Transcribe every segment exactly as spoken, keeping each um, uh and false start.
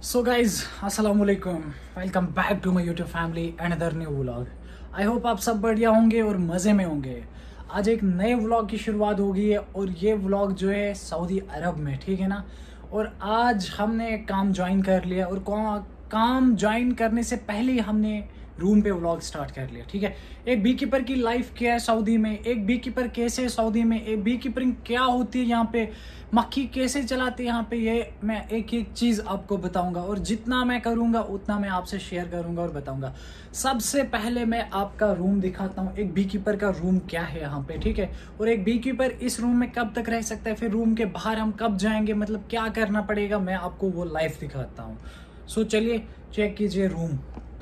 सो guys अस्सलाम वालेकुम, welcome back to my YouTube family and other new vlog. I hope आप सब बढ़िया होंगे और मज़े में होंगे। आज एक नए व्लॉग की शुरुआत हो गई है और ये व्लॉग जो है सऊदी अरब में, ठीक है ना। और आज हमने काम ज्वाइन कर लिया और काम ज्वाइन करने से पहले ही हमने रूम पे व्लॉग स्टार्ट कर लिया, ठीक है। एक बी कीपर की लाइफ क्या है सऊदी में, एक बी कीपर कैसे है सऊदी में, एक बी कीपरिंग क्या होती है यहाँ पे, मक्खी कैसे चलाती है यहाँ पे, ये मैं एक एक चीज़ आपको बताऊंगा और जितना मैं करूंगा उतना मैं आपसे शेयर करूंगा और बताऊंगा। सबसे पहले मैं आपका रूम दिखाता हूँ, एक बी कीपर का रूम क्या है यहाँ पे, ठीक है। और एक बी कीपर इस रूम में कब तक रह सकता है, फिर रूम के बाहर हम कब जाएंगे, मतलब क्या करना पड़ेगा, मैं आपको वो लाइफ दिखाता हूँ। सो चलिए चेक कीजिए रूम।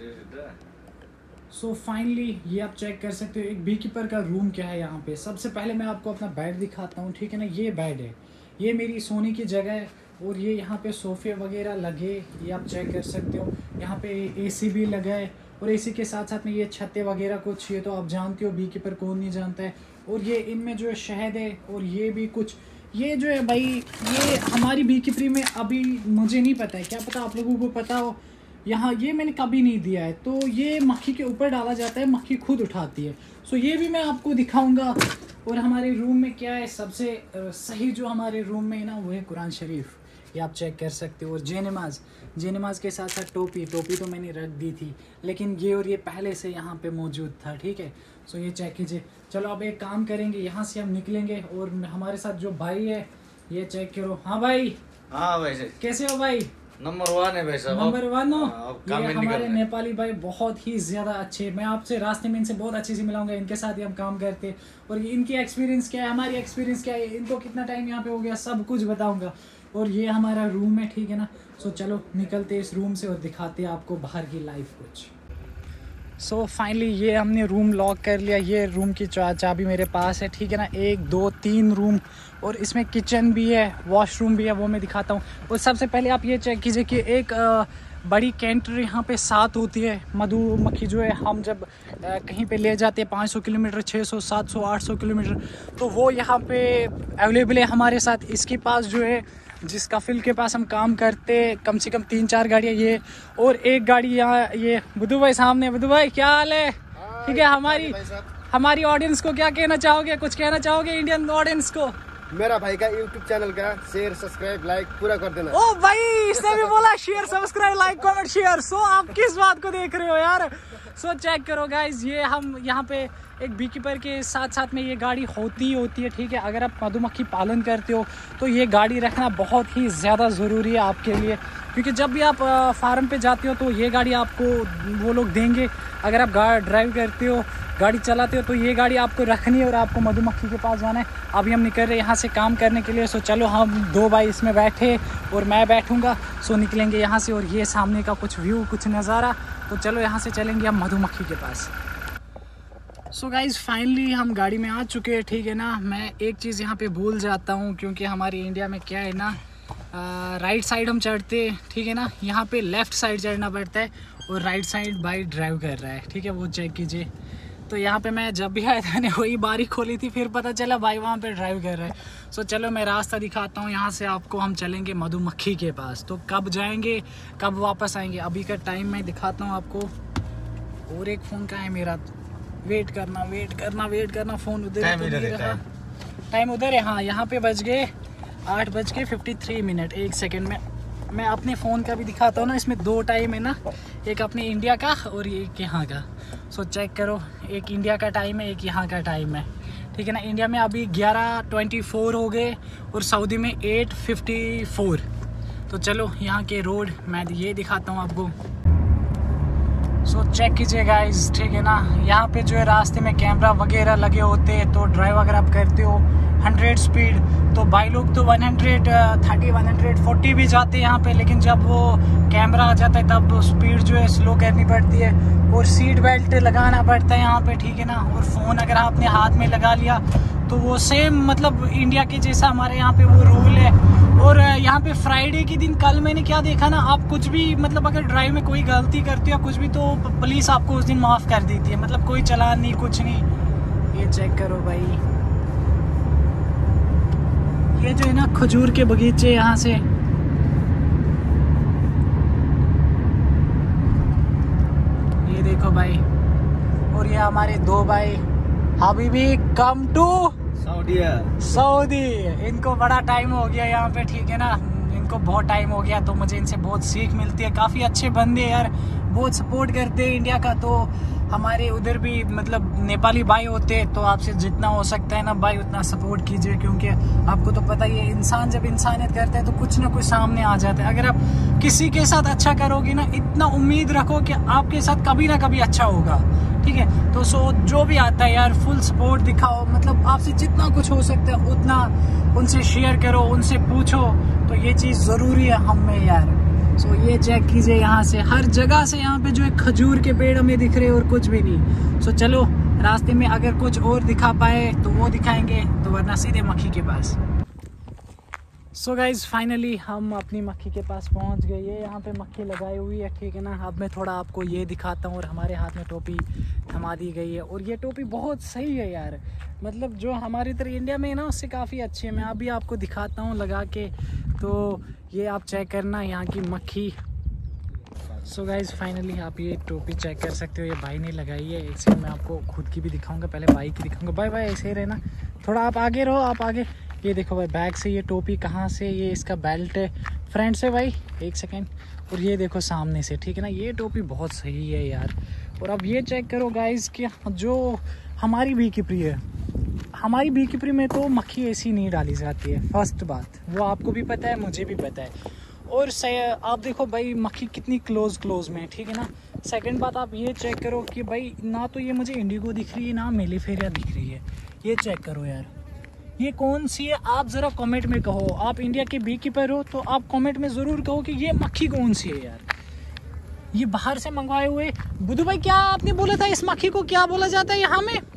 सो so, फाइनली ये आप चेक कर सकते हो एक बी कीपर का रूम क्या है यहाँ पे। सबसे पहले मैं आपको अपना बेड दिखाता हूँ, ठीक है ना। ये बेड है, ये मेरी सोने की जगह है और ये यहाँ पे सोफे वगैरह लगे, ये आप चेक कर सकते हो। यहाँ पे एसी भी लगा है और एसी के साथ साथ में ये छत्ते वगैरह कुछ, ये तो आप जानते हो, बी कीपर कौन नहीं जानता है। और ये इनमें जो है शहद है और ये भी कुछ, ये जो है भाई ये हमारी बी कीपरी में अभी मुझे नहीं पता है, क्या पता आप लोगों को पता हो। यहाँ ये मैंने कभी नहीं दिया है, तो ये मक्खी के ऊपर डाला जाता है, मक्खी खुद उठाती है। सो ये भी मैं आपको दिखाऊंगा। और हमारे रूम में क्या है, सबसे सही जो हमारे रूम में है ना वो है कुरान शरीफ, ये आप चेक कर सकते हो। और जे नमाज, जे नमाज के साथ साथ टोपी, टोपी तो मैंने रख दी थी लेकिन ये और ये पहले से यहाँ पे मौजूद था, ठीक है। सो ये चेक कीजिए। चलो अब एक काम करेंगे, यहाँ से हम निकलेंगे और हमारे साथ जो भाई है ये चेक करो। हाँ भाई, हाँ भाई कैसे हो भाई? नंबर वन है भाई साहब, नंबर वन हो। ये हमारे नेपाली भाई बहुत ही ज्यादा अच्छे, मैं आपसे रास्ते में इनसे बहुत अच्छे से मिलाऊंगा, इनके साथ ही हम काम करते हैं और इनकी एक्सपीरियंस क्या है, हमारी एक्सपीरियंस क्या है, इनको कितना टाइम यहाँ पे हो गया, सब कुछ बताऊंगा। और ये हमारा रूम है, ठीक है ना। सो चलो निकलते इस रूम से और दिखाते हैं आपको बाहर की लाइफ कुछ। सो so, फाइनली ये हमने रूम लॉक कर लिया। ये रूम की चा चाबी मेरे पास है, ठीक है ना। एक दो तीन रूम और इसमें किचन भी है, वॉशरूम भी है, वो मैं दिखाता हूँ। और सबसे पहले आप ये चेक कीजिए कि एक आ, बड़ी कैंटर यहाँ पे सात होती है। मधुमक्खी जो है हम जब आ, कहीं पे ले जाते हैं पाँच सौ किलोमीटर, छः सौ, सात सौ, आठ सौ किलोमीटर, तो वो यहाँ पे अवेलेबल है हमारे साथ। इसके पास जो है, जिस कफिल के पास हम काम करते, कम से कम तीन चार गाड़ियाँ ये और एक गाड़ी यहाँ, ये बुद्धू भाई सामने। बुद्धू भाई क्या हाल है? ठीक है। हमारी हमारी ऑडियंस को क्या कहना चाहोगे, कुछ कहना चाहोगे इंडियन ऑडियंस को? मेरा भाई का यूट्यूब चैनल का शेयर सब्सक्राइब लाइक पूरा कर देना। ओ भाई इसने भी बोला share subscribe like comment share. So आप किस बात को देख रहे हो यार? सो चेक करो गाइज, ये हम यहाँ पे एक बी कीपर के साथ साथ में ये गाड़ी होती ही होती है, ठीक है। अगर आप मधुमक्खी पालन करते हो तो ये गाड़ी रखना बहुत ही ज़्यादा ज़रूरी है आपके लिए, क्योंकि जब भी आप फार्म पे जाते हो तो ये गाड़ी आपको वो लोग देंगे। अगर आप गाड़ी ड्राइव करते हो, गाड़ी चलाते हो, तो ये गाड़ी आपको रखनी है और आपको मधुमक्खी के पास जाना है। अभी हम निकल रहे हैं यहाँ से काम करने के लिए। सो चलो हम दो भाई इसमें बैठे और मैं बैठूंगा। सो निकलेंगे यहाँ से और ये सामने का कुछ व्यू, कुछ नज़ारा। तो चलो यहाँ से चलेंगे हम मधुमक्खी के पास। सो गाइज़ फाइनली हम गाड़ी में आ चुके हैं, ठीक है ना। मैं एक चीज़ यहाँ पे भूल जाता हूँ, क्योंकि हमारी इंडिया में क्या है ना, राइट साइड हम चढ़ते, ठीक है ना। यहाँ पे लेफ़्ट साइड चढ़ना पड़ता है और राइट साइड भाई ड्राइव कर रहा है, ठीक है, वो चेक कीजिए। तो यहाँ पे मैं जब भी आया था ने वही बारी खोली थी, फिर पता चला भाई वहाँ पे ड्राइव कर रहा है। सो चलो मैं रास्ता दिखाता हूँ यहाँ से आपको। हम चलेंगे मधुमक्खी के पास, तो कब जाएंगे कब वापस आएंगे अभी का टाइम मैं दिखाता हूँ आपको। और एक फ़ोन का है मेरा, वेट करना वेट करना वेट करना, फ़ोन उधर है, टाइम उधर है। हाँ यहाँ पे बज गए आठ बज के फिफ्टी थ्री मिनट एक सेकेंड में। मैं अपने फ़ोन का भी दिखाता हूँ ना, इसमें दो टाइम है ना, एक अपने इंडिया का और एक यहाँ का। सो चेक करो, एक इंडिया का टाइम है, एक यहाँ का टाइम है, ठीक है ना। इंडिया में अभी ग्यारह ट्वेंटी फोर हो गए और सऊदी में एट फिफ्टी फोर। तो चलो यहाँ के रोड मैं ये दिखाता हूँ आपको। सो चेक कीजिए गाइस, ठीक है ना। यहाँ पे जो है रास्ते में कैमरा वगैरह लगे होते हैं, तो ड्राइव अगर आप करते हो हंड्रेड स्पीड, तो भाई लोग तो one hundred thirty one hundred forty भी जाते हैं यहाँ पे, लेकिन जब वो कैमरा आ जाता है तब स्पीड जो है स्लो करनी पड़ती है और सीट बेल्ट लगाना पड़ता है यहाँ पे, ठीक है ना। और फ़ोन अगर आपने हाथ में लगा लिया तो वो सेम मतलब इंडिया के जैसा हमारे यहाँ पे वो रूल है। और यहाँ पे फ्राइडे के दिन कल मैंने क्या देखा ना, आप कुछ भी मतलब अगर ड्राइव में कोई गलती करते हो कुछ भी, तो पुलिस आपको उस दिन माफ़ कर देती है, मतलब कोई चालान नहीं, कुछ नहीं। ये चेक करो भाई, ये जो है ना खजूर के बगीचे यहाँ से भाई, और ये हमारे दो भाई हबीबी कम टू सऊदी सऊदी। इनको बड़ा टाइम हो गया यहाँ पे, ठीक है ना, इनको बहुत टाइम हो गया, तो मुझे इनसे बहुत सीख मिलती है। काफ़ी अच्छे बंदे यार, बहुत सपोर्ट करते हैं इंडिया का। तो हमारे उधर भी मतलब नेपाली भाई होते, तो आपसे जितना हो सकता है ना भाई उतना सपोर्ट कीजिए, क्योंकि आपको तो पता ही है इंसान जब इंसानियत करता है तो कुछ ना कुछ सामने आ जाता है। अगर आप किसी के साथ अच्छा करोगे ना, इतना उम्मीद रखो कि आपके साथ कभी ना कभी अच्छा होगा, ठीक है। तो सो जो भी आता है यार फुल सपोर्ट दिखाओ, मतलब आपसे जितना कुछ हो सकता है उतना उनसे शेयर करो, उनसे पूछो, तो ये चीज़ ज़रूरी है हम में यार। सो so, ये चेक कीजिए, यहाँ से हर जगह से यहाँ पे जो है खजूर के पेड़ हमें दिख रहे हैं और कुछ भी नहीं। सो so, चलो रास्ते में अगर कुछ और दिखा पाए तो वो दिखाएंगे, तो वरना सीधे मक्खी के पास। सो गाइज फाइनली हम अपनी मक्खी के पास पहुँच गए। ये यहाँ पे मक्खी लगाई हुई है, ठीक है ना। अब मैं थोड़ा आपको ये दिखाता हूँ, और हमारे हाथ में टोपी थमा दी गई है, और ये टोपी बहुत सही है यार, मतलब जो हमारी तरह इंडिया में है ना उससे काफ़ी अच्छी है। मैं अभी आपको दिखाता हूँ लगा के, तो ये आप चेक करना यहाँ की मक्खी। सो गाइज फाइनली आप ये टोपी चेक कर सकते हो, ये भाई ने लगाई है। एक सेकंड मैं आपको खुद की भी दिखाऊंगा, पहले भाई की दिखाऊंगा। भाई भाई ऐसे ही रहना, थोड़ा आप आगे रहो, आप आगे। ये देखो भाई बैग से ये टोपी कहाँ से, ये इसका बेल्ट है फ्रंट से भाई, एक सेकेंड। और ये देखो सामने से, ठीक है ना, ये टोपी बहुत सही है यार। और अब ये चेक करो गाइज कि जो हमारी बी कीपरी है, हमारी बी कीपरी में तो मक्खी ऐसी नहीं डाली जाती है, फर्स्ट बात, वो आपको भी पता है, मुझे भी पता है। और आप देखो भाई मक्खी कितनी क्लोज क्लोज में है, ठीक है ना। सेकंड बात आप ये चेक करो कि भाई ना तो ये मुझे इंडिगो दिख रही है, ना मेलिफेरिया दिख रही है। ये चेक करो यार, ये कौन सी है, आप ज़रा कमेंट में कहो। आप इंडिया के बी कीपर हो तो आप कमेंट में ज़रूर कहो कि ये मक्खी कौन सी है यार। ये बाहर से मंगवाए हुए। बुद्धू भाई क्या आपने बोला था, इस मक्खी को क्या बोला जाता है यहाँ में?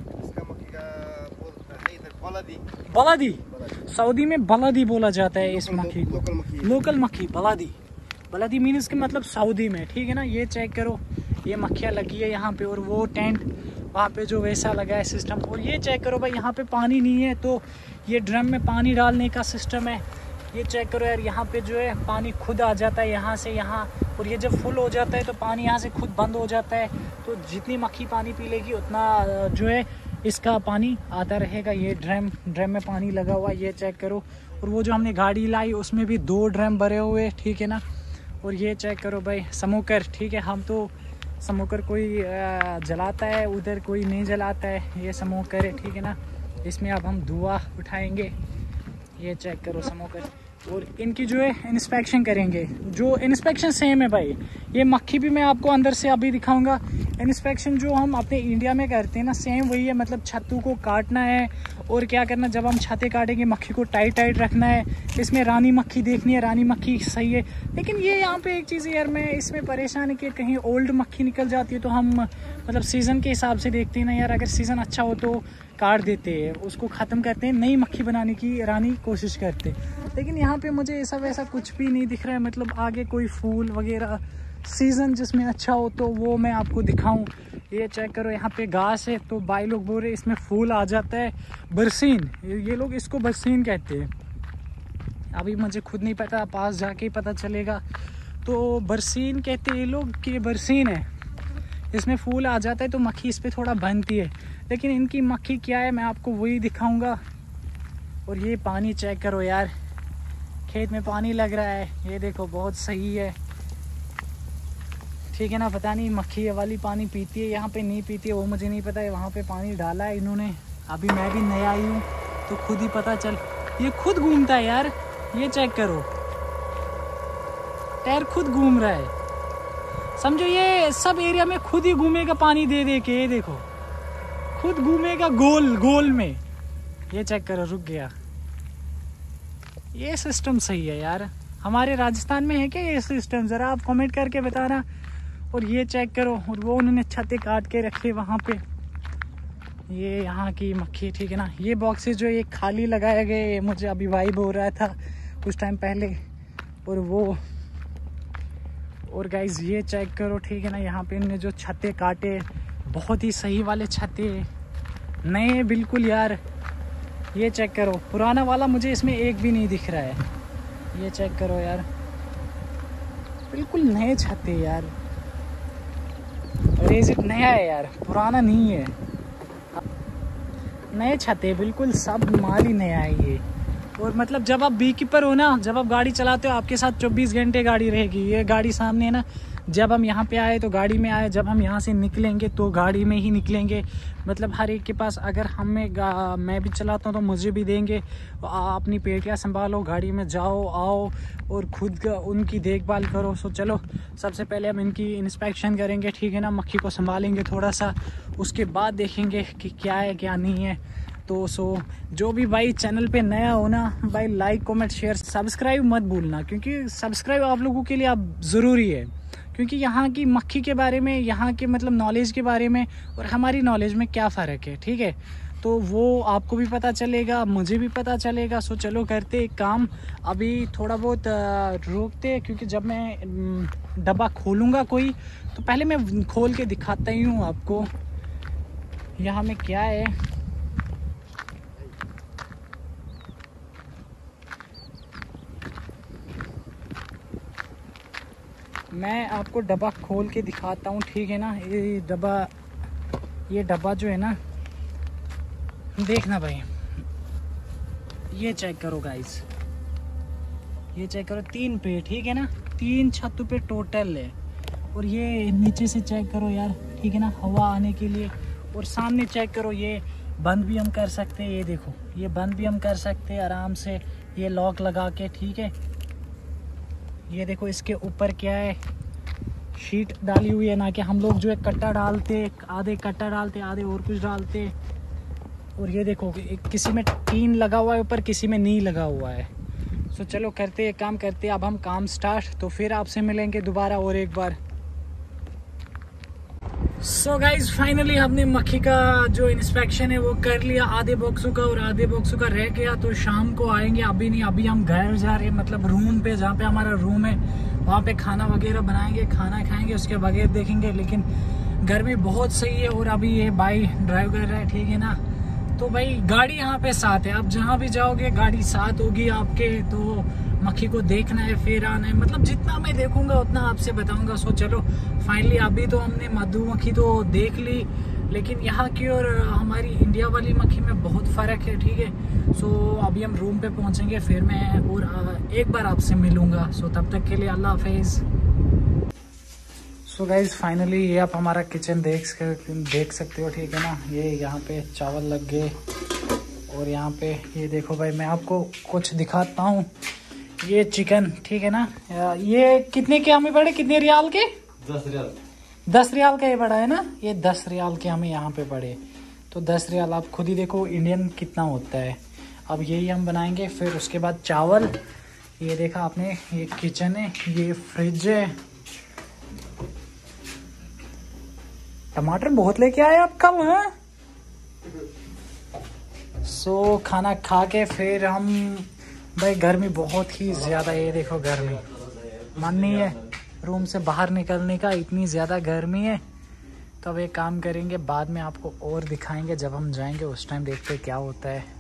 बलादी। सऊदी में बलादी बोला जाता है इस मक्खी को, लोकल मक्खी बलादी। बलादी मीन्स के मतलब सऊदी में, ठीक है ना। ये चेक करो, ये मक्खियाँ लगी है यहाँ पे, और वो टेंट वहाँ पे जो वैसा लगा है सिस्टम। और ये चेक करो भाई, यहाँ पे पानी नहीं है तो ये ड्रम में पानी डालने का सिस्टम है। ये चेक करो यार, यहाँ पे जो है पानी खुद आ जाता है यहाँ से यहाँ, और ये जब फुल हो जाता है तो पानी यहाँ से खुद बंद हो जाता है। तो जितनी मक्खी पानी पी लेगी उतना जो है इसका पानी आता रहेगा। ये ड्रम ड्रम में पानी लगा हुआ, ये चेक करो। और वो जो हमने गाड़ी लाई उसमें भी दो ड्रम भरे हुए, ठीक है ना। और ये चेक करो भाई स्मोकर, ठीक है, हम तो स्मोकर कोई जलाता है उधर, कोई नहीं जलाता है, ये स्मोकर है, ठीक है ना। इसमें अब हम धुआं उठाएंगे। ये चेक करो स्मोकर। और इनकी जो है इंस्पेक्शन करेंगे, जो इंस्पेक्शन सेम है भाई। ये मक्खी भी मैं आपको अंदर से अभी दिखाऊंगा। इंस्पेक्शन जो हम अपने इंडिया में करते हैं ना, सेम वही है। मतलब छत्तू को काटना है, और क्या करना, जब हम छत्ते काटेंगे मक्खी को टाइट टाइट रखना है। इसमें रानी मक्खी देखनी है, रानी मक्खी सही है। लेकिन ये यहाँ पे एक चीज़ है यार, मैं इसमें परेशान है कि कहीं ओल्ड मक्खी निकल जाती है, तो हम मतलब सीज़न के हिसाब से देखते हैं ना यार। अगर सीज़न अच्छा हो तो काट देते हैं, उसको ख़त्म करते हैं, नई मक्खी बनाने की रानी कोशिश करते हैं। लेकिन यहाँ पे मुझे ऐसा वैसा कुछ भी नहीं दिख रहा है। मतलब आगे कोई फूल वगैरह सीज़न जिसमें अच्छा हो तो वो मैं आपको दिखाऊं। ये चेक करो, यहाँ पे घास है, तो भाई लोग बोल रहे इसमें फूल आ जाता है, बरसीन, ये लोग इसको बरसीन कहते हैं। अभी मुझे खुद नहीं पता, पास जाके ही पता चलेगा। तो बरसीन कहते हैं ये लोग कि बरसीन है, इसमें फूल आ जाता है तो मक्खी इस पर थोड़ा बनती है। लेकिन इनकी मक्खी क्या है मैं आपको वही दिखाऊंगा। और ये पानी चेक करो यार, खेत में पानी लग रहा है, ये देखो बहुत सही है, ठीक है ना। पता नहीं मक्खी ये वाली पानी पीती है, यहाँ पे नहीं पीती है, वो मुझे नहीं पता है। वहाँ पे पानी डाला है इन्होंने, अभी मैं भी नया आई हूँ तो खुद ही पता चल। ये खुद घूमता है यार, ये चेक करो, पैर खुद घूम रहा है, समझो। ये सब एरिया में खुद ही घूमेगा पानी दे दे के, ये देखो खुद घूमेगा गोल गोल में। ये चेक करो, रुक गया। ये सिस्टम सही है यार, हमारे राजस्थान में है क्या ये सिस्टम, ज़रा आप कमेंट करके बताना। और ये चेक करो, और वो उन्होंने छत्ते काट के रखे वहाँ पे, ये यहाँ की मक्खी, ठीक है ना। ये बॉक्सेस जो ये खाली लगाए गए, मुझे अभी वाइब हो रहा था कुछ टाइम पहले। और वो और गाइज ये चेक करो, ठीक है ना, यहाँ पे इन्होंने जो छत्ते काटे बहुत ही सही वाले छत्ते, नए बिल्कुल यार। ये चेक करो, पुराना वाला मुझे इसमें एक भी नहीं दिख रहा है। ये चेक करो यार, बिल्कुल नए छत्ते यार। ब्रेजिट नया है यार, पुराना नहीं है। नए छते बिल्कुल, सब माल ही नया है ये। और मतलब जब आप बी कीपर हो ना, जब आप गाड़ी चलाते हो आपके साथ चौबीस घंटे गाड़ी रहेगी। ये गाड़ी सामने है ना, जब हम यहाँ पे आए तो गाड़ी में आए, जब हम यहाँ से निकलेंगे तो गाड़ी में ही निकलेंगे। मतलब हर एक के पास, अगर हमें मैं भी चलाता हूँ तो मुझे भी देंगे। आप अपनी पेटियाँ संभालो, गाड़ी में जाओ आओ और खुद उनकी देखभाल करो। सो चलो सबसे पहले हम इनकी इंस्पेक्शन करेंगे, ठीक है ना। मक्खी को संभालेंगे थोड़ा सा, उसके बाद देखेंगे कि क्या है क्या नहीं है। तो सो जो भी भाई चैनल पे नया हो ना भाई, लाइक कमेंट शेयर सब्सक्राइब मत भूलना, क्योंकि सब्सक्राइब आप लोगों के लिए अब ज़रूरी है। क्योंकि यहाँ की मक्खी के बारे में, यहाँ के मतलब नॉलेज के बारे में और हमारी नॉलेज में क्या फ़र्क है, ठीक है। तो वो आपको भी पता चलेगा, मुझे भी पता चलेगा। सो चलो करते एक काम, अभी थोड़ा बहुत रोकते, क्योंकि जब मैं डब्बा खोलूँगा कोई तो पहले मैं खोल के दिखाता ही हूँ आपको यहाँ में क्या है। मैं आपको डब्बा खोल के दिखाता हूँ, ठीक है ना। ये डब्बा ये डब्बा जो है ना, देखना भाई, ये चेक करो गाइस, ये चेक करो, तीन पे, ठीक है ना, तीन छत पे टोटल है। और ये नीचे से चेक करो यार, ठीक है ना, हवा आने के लिए। और सामने चेक करो, ये बंद भी हम कर सकते हैं, ये देखो, ये बंद भी हम कर सकते हैं आराम से, ये लॉक लगा के, ठीक है। ये देखो इसके ऊपर क्या है, शीट डाली हुई है, ना कि हम लोग जो है कट्टा डालते, आधे कट्टा डालते, आधे और कुछ डालते। और ये देखो किसी में टीन लगा हुआ है ऊपर, किसी में नहीं लगा हुआ है। सो चलो करते एक काम करते, अब हम काम स्टार्ट, तो फिर आपसे मिलेंगे दोबारा और एक बार। सो गाइज फाइनली हमने मक्खी का जो इंस्पेक्शन है वो कर लिया, आधे बॉक्सों का और आधे बॉक्सों का रह गया। तो शाम को आएंगे, अभी नहीं, अभी हम घर जा रहे हैं, मतलब रूम पे, जहाँ पे हमारा रूम है वहाँ पे खाना वगैरह बनाएंगे, खाना खाएंगे, उसके बगैर देखेंगे। लेकिन गर्मी बहुत सही है और अभी ये भाई ड्राइव कर रहा है, ठीक है ना। तो भाई गाड़ी यहाँ पे साथ है, आप जहाँ भी जाओगे गाड़ी साथ होगी आपके। तो मक्खी को देखना है, फिर आना है, मतलब जितना मैं देखूंगा उतना आपसे बताऊंगा। सो चलो फाइनली अभी तो हमने मधुमक्खी तो देख ली, लेकिन यहाँ की और हमारी इंडिया वाली मक्खी में बहुत फ़र्क है, ठीक है। सो अभी हम रूम पे पहुँचेंगे, फिर मैं और एक बार आपसे मिलूँगा। सो तब तक के लिए अल्लाह हाफिज़। सो गाइज फाइनली ये आप हमारा किचन देख देख सकते हो, ठीक है ना। ये यहाँ पे चावल लग गए और यहाँ पे ये देखो भाई, मैं आपको कुछ दिखाता हूँ। ये चिकन, ठीक है ना, ये कितने के हमें पड़े, कितने रियाल के? दस रियाल दस रियाल का ये पड़ा है ना, ये दस रियाल के हमें यहाँ पे पड़े। तो दस रियाल आप खुद ही देखो इंडियन कितना होता है। अब यही हम बनाएंगे, फिर उसके बाद चावल। ये देखा आपने, ये किचन है, ये फ्रिज है। टमाटर बहुत लेके आए आप कब हैं? सो खाना खा के फिर हम, भाई गर्मी बहुत ही ज़्यादा, ये देखो गर्मी, मन नहीं है रूम से बाहर निकलने का, इतनी ज़्यादा गर्मी है। तो अब एक काम करेंगे, बाद में आपको और दिखाएंगे, जब हम जाएंगे उस टाइम देखते क्या होता है।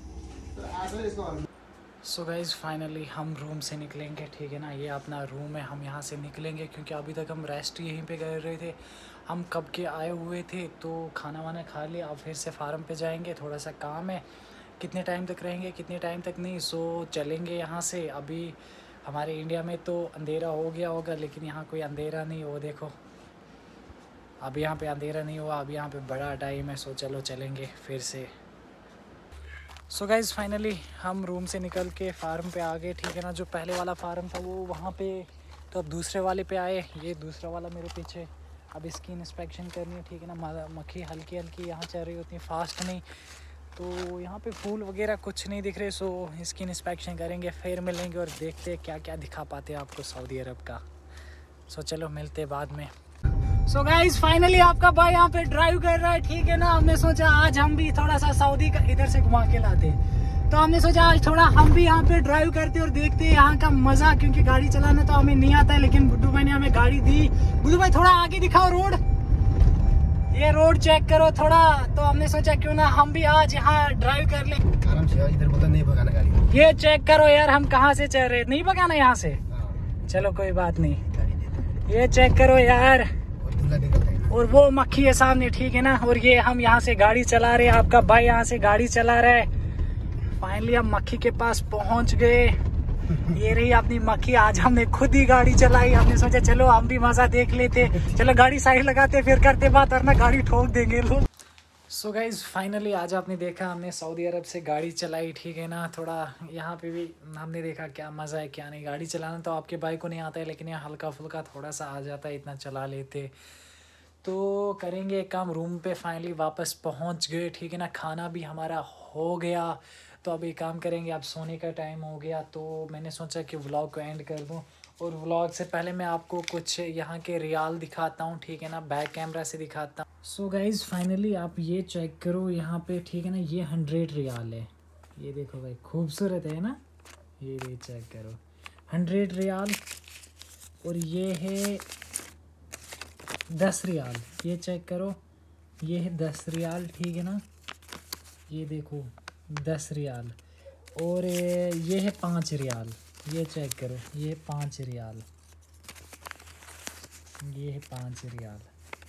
सो गाइज फाइनली हम रूम से निकलेंगे, ठीक है ना। ये अपना रूम है, हम यहाँ से निकलेंगे क्योंकि अभी तक हम रेस्ट यहीं पे कर रहे थे। हम कब के आए हुए थे, तो खाना वाना खा लिया, अब फिर से फार्म पे जाएंगे, थोड़ा सा काम है। कितने टाइम तक रहेंगे, कितने टाइम तक नहीं, सो चलेंगे यहाँ से। अभी हमारे इंडिया में तो अंधेरा हो गया होगा, लेकिन यहाँ कोई अंधेरा नहीं हो, देखो अब यहाँ पे अंधेरा नहीं हुआ, अब यहाँ पे बड़ा टाइम है। सो चलो चलेंगे फिर से। सो गाइज़ फाइनली हम रूम से निकल के फार्म पे आ गए, ठीक है ना। जो पहले वाला फार्म था वो वहाँ पे, तो अब दूसरे वाले पे आए। ये दूसरा वाला मेरे पीछे, अब इसकी इंस्पेक्शन करनी है, ठीक है ना। मक्खी हल्की हल्की यहाँ चल रही होती है, फास्ट नहीं। तो यहाँ पे फूल वगैरह कुछ नहीं दिख रहे। सो इसकी इंस्पेक्शन करेंगे, फिर मिलेंगे और देखते हैं क्या क्या दिखा पाते हैं आपको सऊदी अरब का। सो चलो मिलते हैं बाद में। सो गाइस फाइनली आपका भाई यहाँ पे ड्राइव कर रहा है, ठीक है ना। हमने सोचा आज हम भी थोड़ा सा सऊदी का इधर से घुमा के लाते, तो हमने सोचा आज थोड़ा हम भी यहाँ पे ड्राइव करते और देखते हैं यहाँ का मजा, क्योंकि गाड़ी चलाना तो हमें नहीं आता है, लेकिन बुड्डू भाई ने हमें गाड़ी दी। बुड्डू भाई थोड़ा आगे दिखाओ रोड, ये रोड चेक करो थोड़ा। तो हमने सोचा क्यों ना हम भी आज यहाँ ड्राइव कर ले आराम से, इधर बोलता नहीं भगाना गाड़ी। ये चेक करो यार, हम कहाँ से चल रहे, नहीं भगाना यहाँ से, चलो कोई बात नहीं। ये चेक करो यार, निकलता है। और वो मक्खी है सामने, ठीक है ना। और ये हम यहाँ से गाड़ी चला रहे हैं, आपका भाई यहाँ से गाड़ी चला रहा है। फाइनली हम मक्खी के पास पहुंच गए। ये रही अपनी मक्खी। आज हमने खुद ही गाड़ी चलाई, हमने सोचा चलो हम भी मजा देख लेते। चलो गाड़ी साइड लगाते फिर करते बात, वरना गाड़ी ठोक देंगे लोग। सो गाइज फाइनली आज आपने देखा हमने सऊदी अरब से गाड़ी चलाई, ठीक है ना। थोड़ा यहाँ पे भी हमने देखा क्या मज़ा है क्या नहीं। गाड़ी चलाना तो आपके भाई को नहीं आता है, लेकिन यहाँ हल्का फुल्का थोड़ा सा आ जाता है, इतना चला लेते। तो करेंगे एक काम, रूम पे फाइनली वापस पहुँच गए, ठीक है ना। खाना भी हमारा हो गया, तो अब एक काम करेंगे, अब सोने का टाइम हो गया। तो मैंने सोचा कि व्लॉग को एंड कर दूँ, और व्लॉग से पहले मैं आपको कुछ यहाँ के रियाल दिखाता हूँ, ठीक है ना, बैक कैमरा से दिखाता हूँ। सो गाइज़ फाइनली आप ये चेक करो यहाँ पे, ठीक है ना। ये हंड्रेड रियाल है, ये देखो भाई खूबसूरत है ना। ये ये चेक करो हंड्रेड रियाल। और ये है दस रियाल, ये चेक करो, ये है दस रियाल, ठीक है ना। ये देखो दस रियाल। और ये है पाँच रियाल, ये चेक करो, ये पाँच रियाल, ये है पाँच रियाल।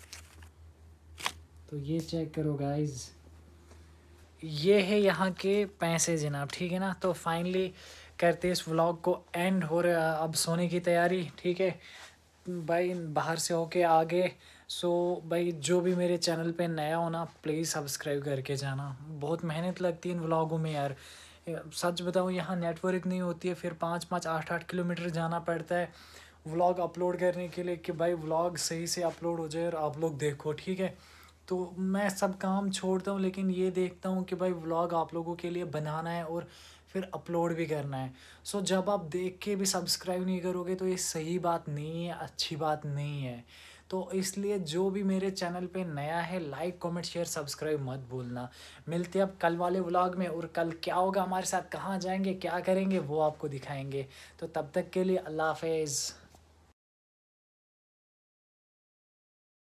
तो ये चेक करो गाइज, ये है यहाँ के पैसे जनाब, ठीक है ना। तो फाइनली करते इस व्लॉग को एंड, हो रहा अब सोने की तैयारी, ठीक है भाई। बाहर से होके आ गए। सो भाई जो भी मेरे चैनल पे नया हो ना, प्लीज़ सब्सक्राइब करके जाना। बहुत मेहनत लगती है इन व्लॉगों में यार, सच बताऊँ यहाँ नेटवर्क नहीं होती है, फिर पाँच पाँच आठ आठ किलोमीटर जाना पड़ता है व्लॉग अपलोड करने के लिए, कि भाई व्लॉग सही से अपलोड हो जाए और आप लोग देखो, ठीक है। तो मैं सब काम छोड़ता हूँ, लेकिन ये देखता हूँ कि भाई व्लॉग आप लोगों के लिए बनाना है और फिर अपलोड भी करना है। सो जब आप देख के भी सब्सक्राइब नहीं करोगे तो ये सही बात नहीं है, अच्छी बात नहीं है। तो इसलिए जो भी मेरे चैनल पे नया है, लाइक कमेंट शेयर सब्सक्राइब मत भूलना। मिलते हैं अब कल वाले व्लॉग में, और कल क्या होगा हमारे साथ, कहाँ जाएंगे, क्या करेंगे, वो आपको दिखाएंगे। तो तब तक के लिए अल्लाह हाफ़िज़।